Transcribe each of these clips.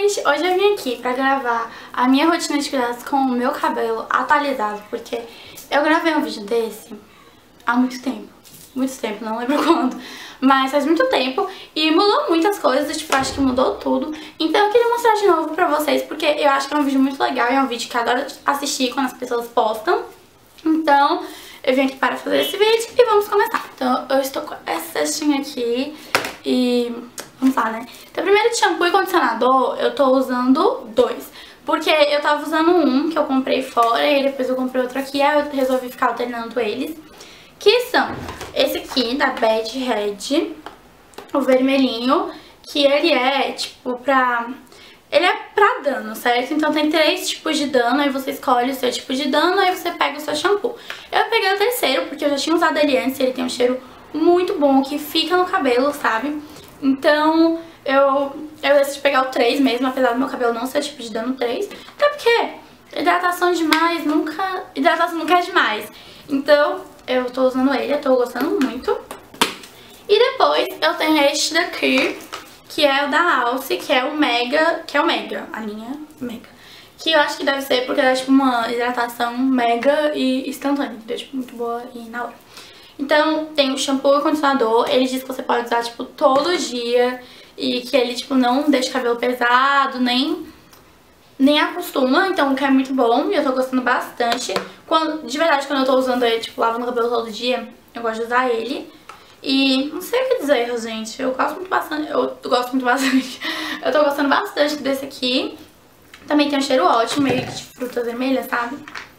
gente, hoje eu vim aqui pra gravar a minha rotina de cuidados com o meu cabelo atualizado, porque eu gravei um vídeo desse há muito tempo, não lembro quando, mas faz muito tempo e mudou muitas coisas, tipo, acho que mudou tudo. Então eu queria mostrar de novo pra vocês, porque eu acho que é um vídeo muito legal e é um vídeo que eu adoro assistir quando as pessoas postam. Então eu vim aqui para fazer esse vídeo e vamos começar. Então eu estou com essa cestinha aqui e vamos lá, né? Então primeiro de shampoo e condicionador eu tô usando dois, porque eu tava usando um que eu comprei fora e depois eu comprei outro aqui, aí eu resolvi ficar alternando eles. Que são esse aqui da Bad Head, o vermelhinho, que ele é tipo pra... Ele é pra dano, certo? Então tem 3 tipos de dano, aí você escolhe o seu tipo de dano, aí você pega o seu shampoo. Eu peguei o terceiro, porque eu já tinha usado ele antes, ele tem um cheiro muito bom, que fica no cabelo, sabe? Então eu decidi pegar o 3 mesmo, apesar do meu cabelo não ser tipo de dano 3. Até porque hidratação demais nunca... Hidratação nunca é demais. Então eu tô usando ele, eu tô gostando muito. E depois eu tenho este daqui, que é o da Alce, que é o Mega, a linha Mega. Que eu acho que deve ser porque é tipo uma hidratação mega e instantânea, que é tipo muito boa e na hora. Então tem o shampoo e o condicionador, ele diz que você pode usar tipo todo dia e que ele tipo não deixa o cabelo pesado, nem acostuma, então que é muito bom e eu tô gostando bastante. De verdade, quando eu tô usando ele, tipo, lavando o cabelo todo dia, eu gosto de usar ele. E não sei o que dizer, gente, eu gosto muito bastante, eu tô gostando bastante desse aqui. Também tem um cheiro ótimo, meio de frutas vermelhas, sabe?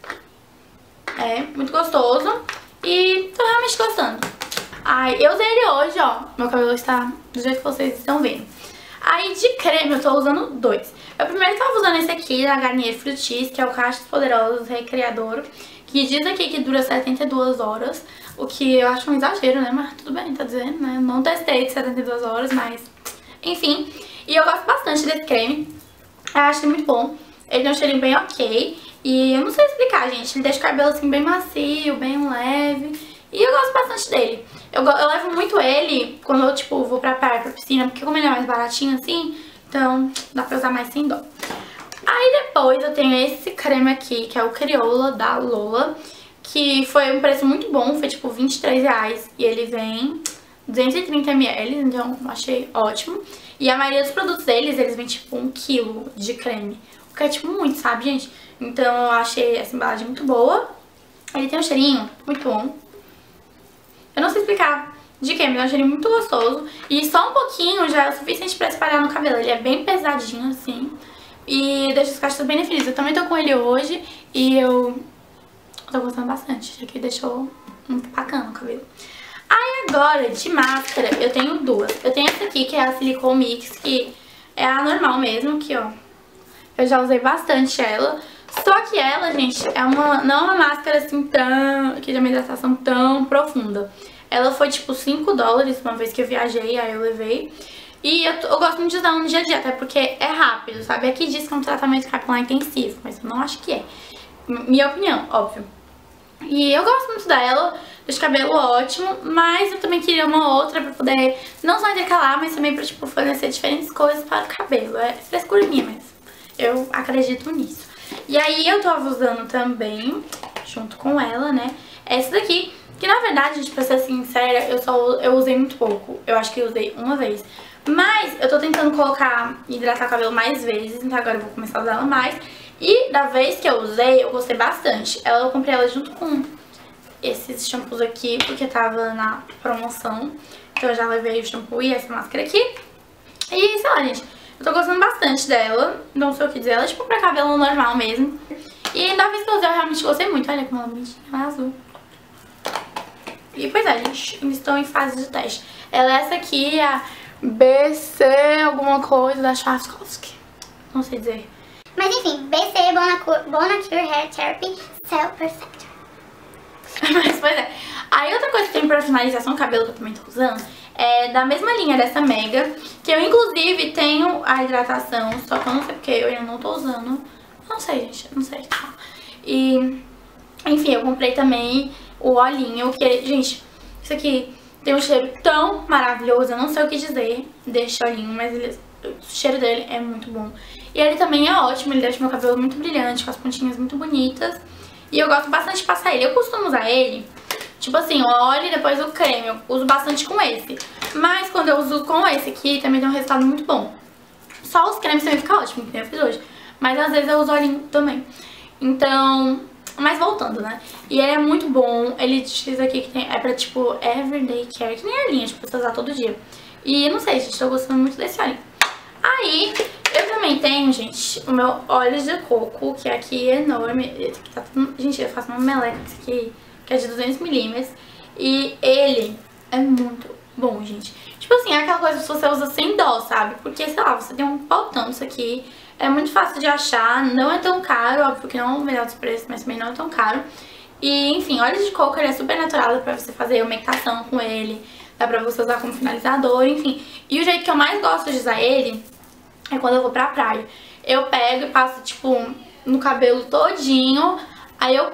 É, muito gostoso e tô realmente gostando. Ai, eu usei ele hoje, ó, meu cabelo está do jeito que vocês estão vendo. Aí de creme eu tô usando dois. Eu primeiro tava usando esse aqui da Garnier Fructis, que é o Cachos Poderosos Recriador, que diz aqui que dura 72 horas, o que eu acho um exagero, né? Mas tudo bem, tá dizendo, né? Eu não testei de 72 horas, mas enfim. E eu gosto bastante desse creme, eu acho ele muito bom. Ele tem um cheirinho bem ok, e eu não sei explicar, gente. Ele deixa o cabelo assim bem macio, bem leve, e eu gosto bastante dele. Eu levo muito ele quando eu, tipo, vou pra praia, pra piscina, porque como ele é mais baratinho assim, então dá pra usar mais sem dó. Aí depois eu tenho esse creme aqui, que é o Crioula da Lola, que foi um preço muito bom, foi tipo R$23, e ele vem 230 ml, então eu achei ótimo. E a maioria dos produtos deles, eles vêm tipo 1 kg de creme, o que é tipo muito, sabe, gente? Então eu achei essa embalagem muito boa. Ele tem um cheirinho muito bom. Eu não sei explicar de que, mas é um cheirinho muito gostoso. E só um pouquinho já é o suficiente pra espalhar no cabelo. Ele é bem pesadinho, assim. E deixa os cachos bem definidos. Eu também tô com ele hoje e eu tô gostando bastante. Já que deixou muito bacana o cabelo. Aí agora, de máscara, eu tenho duas. Eu tenho essa aqui, que é a Silicone Mix, que é a normal mesmo, que ó. Eu já usei bastante ela. Só que ela, gente, não é uma máscara assim que de uma hidratação tão profunda. Ela foi tipo $5 uma vez que eu viajei, aí eu levei. E eu gosto muito de usar no dia a dia, até porque é rápido, sabe? Aqui diz que é um tratamento capilar intensivo, mas eu não acho que é. Minha opinião, óbvio. E eu gosto muito dela, deixa o cabelo ótimo, mas eu também queria uma outra pra poder não só intercalar, mas também pra, tipo, fornecer diferentes coisas para o cabelo. É frescura minha, mas eu acredito nisso. E aí eu tava usando também, junto com ela, né, essa daqui, que na verdade, gente, pra ser sincera, eu usei muito pouco. Eu acho que eu usei uma vez. Mas eu tô tentando hidratar o cabelo mais vezes, então agora eu vou começar a usar ela mais. E da vez que eu usei, eu gostei bastante. Eu comprei ela junto com esses shampoos aqui, porque tava na promoção. Então eu já levei o shampoo e essa máscara aqui. E sei lá, gente, eu tô gostando bastante dela, não sei o que dizer, ela é tipo pra cabelo normal mesmo. E da vez que eu usei, eu realmente gostei muito, olha como ela é azul. E pois é, gente, estou em fase de teste. Ela é essa aqui, a BC alguma coisa da Schwarzkopf, não sei dizer. Mas enfim, BC Bonacure Hair Therapy Cell Protector. Mas pois é. Aí outra coisa que tem pra finalização do cabelo que eu também tô usando é da mesma linha dessa Mega, que eu inclusive tenho a hidratação, só que eu não sei porque eu ainda não tô usando. Não sei, gente, não sei. E, enfim, eu comprei também o olhinho, que, gente, isso aqui tem um cheiro tão maravilhoso, eu não sei o que dizer deste olhinho, mas ele O cheiro dele é muito bom. E ele também é ótimo, ele deixa meu cabelo muito brilhante, com as pontinhas muito bonitas. E eu gosto bastante de passar ele. Eu costumo usar ele, tipo assim, o óleo e depois o creme. Eu uso bastante com esse. Mas quando eu uso com esse aqui, também tem um resultado muito bom. Só os cremes também ficam ótimos, que eu fiz hoje. Mas às vezes eu uso olhinho também. Então, mas voltando, né? E ele é muito bom. Ele diz aqui que é pra, tipo, everyday care, que nem a linha, tipo, você usar todo dia. E não sei, gente, tô gostando muito desse óleo. Aí, eu também tenho, gente, o meu óleo de coco, que aqui é enorme. Tá tudo... Gente, eu faço uma meleca aqui, que é de 200ml. E ele é muito bom, gente. Tipo assim, é aquela coisa que você usa sem dó, sabe? Porque, sei lá, você tem um potão disso aqui. É muito fácil de achar, não é tão caro, óbvio que não é o melhor dos preços, mas também não é tão caro. E, enfim, óleo de coco ele é super natural, dá pra você fazer umectação com ele, dá pra você usar como finalizador, enfim. E o jeito que eu mais gosto de usar ele é quando eu vou pra praia. Eu pego e passo, tipo, no cabelo todinho, aí eu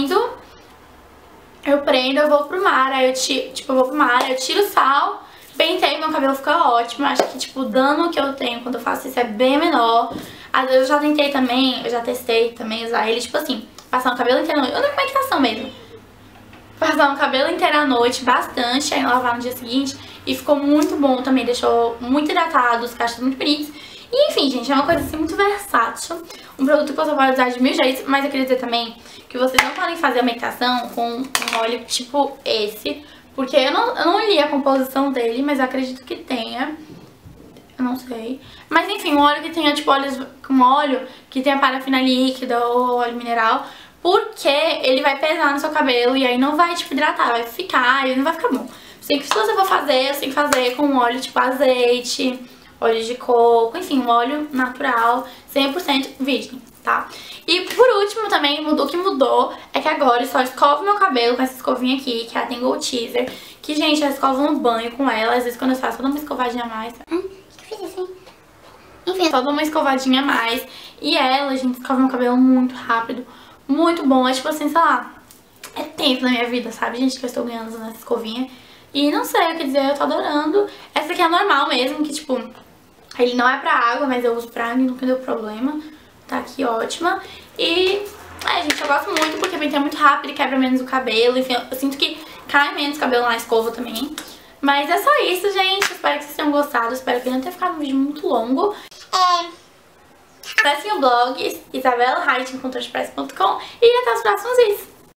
vou pro mar, aí eu tiro o sal, penteio, meu cabelo fica ótimo. Acho que, tipo, o dano que eu tenho quando eu faço isso é bem menor. Às vezes eu já testei também usar ele, tipo assim, passar o cabelo inteiro à noite, ou na umectação mesmo. Passar o cabelo inteiro à noite, bastante, aí lavar no dia seguinte. E ficou muito bom também, deixou muito hidratado, os cachos muito bonitos. E enfim, gente, é uma coisa assim muito versátil. Um produto que você pode usar de 1000 jeitos, mas eu queria dizer também que vocês não podem fazer a umectação com um óleo tipo esse. Porque eu não li a composição dele, mas eu acredito que tenha. Eu não sei. Mas enfim, um óleo que tenha tipo óleo que tenha parafina líquida ou óleo mineral. Porque ele vai pesar no seu cabelo e aí não vai tipo hidratar, vai ficar e não vai ficar bom. Se você for fazer, você tem que fazer com um óleo tipo azeite, óleo de coco, enfim, um óleo natural, 100% virgem, tá? E por último também, o que mudou é que agora eu só escovo meu cabelo com essa escovinha aqui, que é a Tangle Teaser. Que, gente, eu escovo no banho com ela, às vezes quando eu faço, eu dou uma escovadinha a mais. Que eu fiz isso, hein? Enfim, só dou uma escovadinha a mais. E ela, gente, escova meu cabelo muito rápido, muito bom. É tipo assim, sei lá, é tempo na minha vida, sabe, gente, que eu estou ganhando nessa escovinha. E não sei o que dizer, eu tô adorando. Essa aqui é normal mesmo, que tipo, ele não é pra água, mas eu uso pra água e nunca deu problema. Tá aqui, ótima. E, gente, eu gosto muito porque penteia muito rápido e quebra menos o cabelo. Enfim, eu sinto que cai menos cabelo na escova também. Mas é só isso, gente. Espero que vocês tenham gostado. Espero que não tenha ficado um vídeo muito longo. Acessem o blog isabelaheight.wordpress.com e até os próximos vídeos.